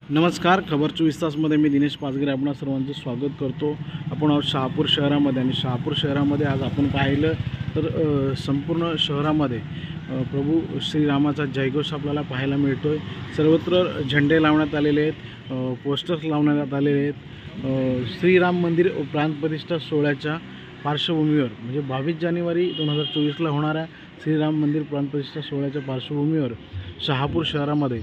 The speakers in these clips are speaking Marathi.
नमस्कार. खबर 24 तासमध्ये मी दिनेश पाचगिरे आपणा सर्वांचं स्वागत करतो. आपण आहोत शहापूर शहरामध्ये आणि शहापूर शहरामध्ये आज आपण पाहिलं तर संपूर्ण शहरामध्ये प्रभू श्रीरामाचा जयघोष आपल्याला पाहायला मिळतो आहे. सर्वत्र झेंडे लावण्यात आलेले आहेत, पोस्टर्स लावण्यात आलेले आहेत. श्रीराम मंदिर प्राणप्रतिष्ठा सोहळ्याच्या पार्श्वभूमीवर म्हणजे 22 जानेवारी 2024ला होणाऱ्या श्रीराम मंदिर प्राणप्रतिष्ठा सोहळ्याच्या पार्श्वभूमीवर शहापूर शहरामध्ये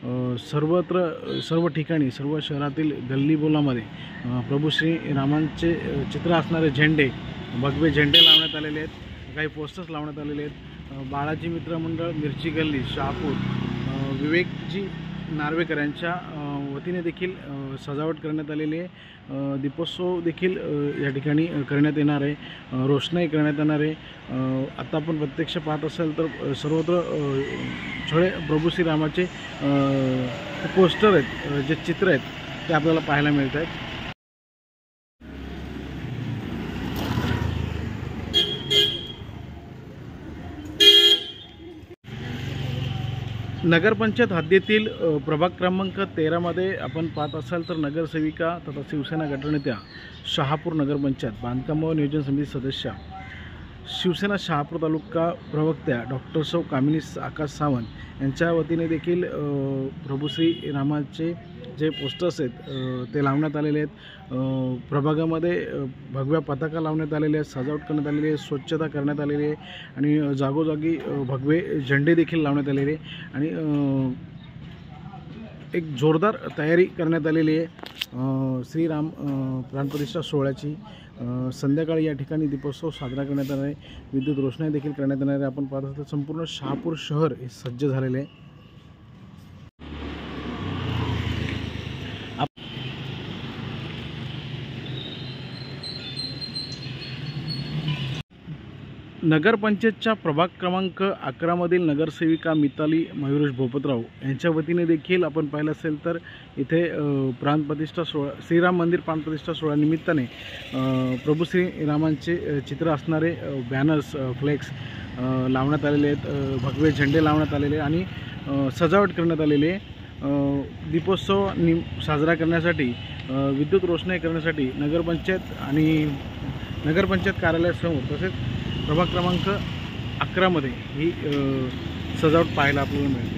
सर्व ठिकाणी सर्व शहरातील गल्लीबोलामध्ये प्रभू श्री रामांचे चित्र असणारे झेंडे, भगवे झेंडे लावण्यात आलेले आहेत. काही पोस्टर्स लावण्यात आलेले आहेत. बाळाजी मित्र मंडळ मिरची गल्ली शहापूर, विवेकजी नार्वेकर यांच्या वतीने देखील सजावट करण्यात आलेली आहे. दीपोत्सव देखील या ठिकाणी करण्यात येणार आहे. रोषणाई करण्यात येणार आहे. आता आपण प्रत्यक्ष पाहत असाल तर सर्वत्र छोडे प्रभू श्रीरामाचे पोस्टर आहेत, जे चित्र आहेत ते आपल्याला पाहायला मिळत आहेत. नगरपंचायत हद्दीतील प्रभाग क्रमांक 13मध्ये आपण पाहत असाल तर नगरसेविका तथा शिवसेना गटनेत्या, शहापूर नगरपंचायत बांधकाम व नियोजन समिती सदस्य, शिवसेना शहापूर तालुका प्रवक्त्या डॉक्टर सौ कामिनी आकाश सावंत यांच्या वतीने देखील प्रभू श्री रामाचे जे पोस्टर्स आहेत ते लावण्यात आलेले आहेत. प्रभागामध्ये भगव्या पताका लावण्यात आलेले आहेत, सजावट करण्यात आलेली आहे, स्वच्छता करण्यात आलेली आहे आणि जागोजागी भगवे झेंडे देखील लावण्यात आलेले आणि एक जोरदार तयारी करण्यात आलेली आहे श्रीराम प्राणप्रतिष्ठा सोहळ्याची. संध्याकाळी या ठिकाणी दीपोत्सव साजरा करण्यात येणार आहे. विद्युत रोषणाई देखील करण्यात येणार आहे. आपण पाहत असतो संपूर्ण शहापूर शहर हे सज्ज झालेले आहे. नगरपंचायतच्या प्रभाग क्रमांक 11मधील नगरसेविका मिताली मयुरेश भोपतराव यांच्या वतीने देखील आपण पाहिलं असेल तर इथे प्राणप्रतिष्ठा सोहळा श्रीराम मंदिर प्राणप्रतिष्ठा सोहळ्यानिमित्ताने प्रभू श्रीरामांचे चित्र असणारे बॅनर्स, फ्लेक्स लावण्यात आलेले आहेत, भगवे झेंडे लावण्यात आलेले आणि सजावट करण्यात आलेली आहे. दीपोत्सव साजरा करण्यासाठी विद्युत रोषणाई करण्यासाठी नगरपंचायत कार्यालयासमोर तसेच प्रभाग क्रमांक 11मध्ये ही सजावट पाहायला आपल्याला मिळते.